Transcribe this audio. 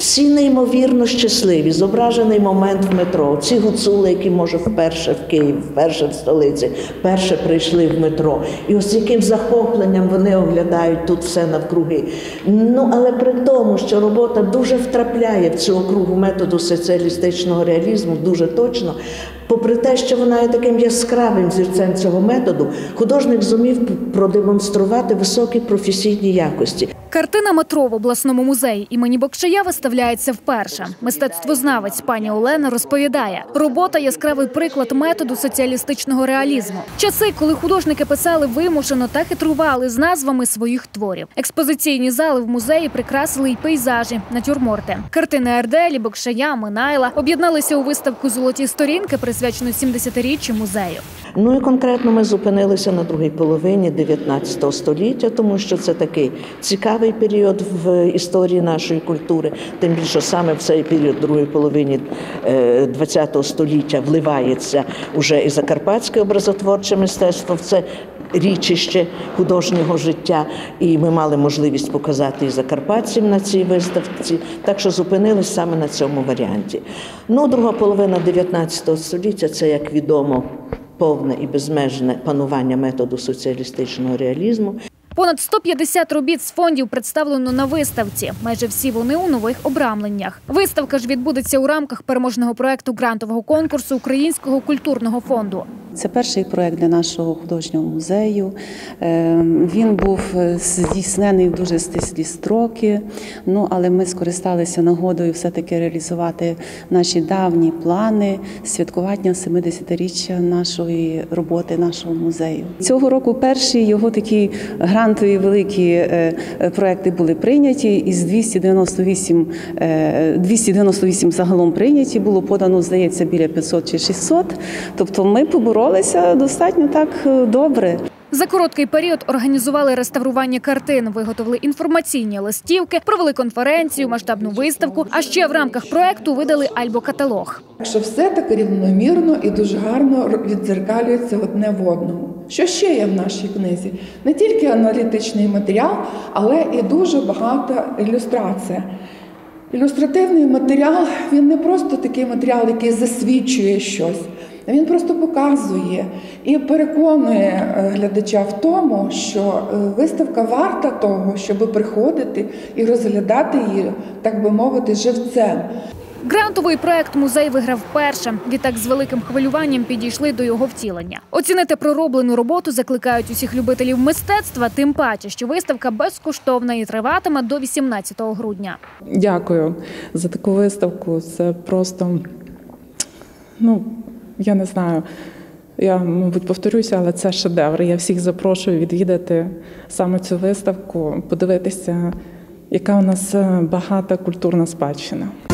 всі неймовірно щасливі. Зображений момент в метро. Ці гуцули, які, може, вперше в Київ, вперше в столиці, вперше прийшли в метро. І ось яким захопленням вони оглядають тут все навкруги. Ну, але при тому, що робота дуже втрапляє в цю округу методу соціалістичного реалізму, дуже точно, попри те, що вона є таким яскравим зірцем цього методу, художник зумів продемонструвати високі професійні якості. Картина «Метро» в обласному музеї імені Бокшая виставляється вперше. Мистецтвознавець пані Олена розповідає, робота – яскравий приклад методу соціалістичного реалізму. Часи, коли художники писали вимушено та хитрували з назвами своїх творів. Експозиційні зали в музеї прикрасили й пейзажі, натюрморти. Картини Ерделі, Бокшая, Минайла об'єдналися у виставку «Золоті сторінки», присвячену 70-річчю музею. Ну і конкретно ми зупинилися на другій половині 19 століття, тому що це такий цікавий період в історії нашої культури. Тим більше саме в цей період, в другій половині 20 століття, вливається уже і закарпатське образотворче мистецтво в це річище художнього життя. І ми мали можливість показати і закарпатців на цій виставці, так що зупинились саме на цьому варіанті. Ну, друга половина 19 століття – це, як відомо, повне і безмежне панування методу соціалістичного реалізму. Понад 150 робіт з фондів представлено на виставці. Майже всі вони у нових обрамленнях. Виставка ж відбудеться у рамках переможного проєкту грантового конкурсу Українського культурного фонду. Це перший проєкт для нашого художнього музею. Він був здійснений в дуже стислі строки, але ми скористалися нагодою все-таки реалізувати наші давні плани святкування 70-річчя нашої роботи, нашого музею. Цього року перші його такі грантові великі проєкти були прийняті, із 298 загалом прийняті, було подано, здається, біля 500 чи 600, тобто ми поборолися достатньо так добре. За короткий період організували реставрування картин, виготовили інформаційні листівки, провели конференцію, масштабну виставку, а ще в рамках проєкту видали альбокаталог. Що все так рівномірно і дуже гарно віддзеркалюється одне в одному. Що ще є в нашій книзі? Не тільки аналітичний матеріал, але і дуже багата ілюстрація. Ілюстративний матеріал, він не просто такий матеріал, який засвідчує щось. Він просто показує і переконує глядача в тому, що виставка варта того, щоб приходити і розглядати її, так би мовити, живцем. Грантовий проєкт музей виграв вперше. Відтак з великим хвилюванням підійшли до його втілення. Оцінити пророблену роботу закликають усіх любителів мистецтва, тим паче, що виставка безкоштовна і триватиме до 18 грудня. Дякую за таку виставку. Це просто, я не знаю, я, мабуть, повторюся, але це шедевр. Я всіх запрошую відвідати саме цю виставку, подивитися, яка у нас багата культурна спадщина.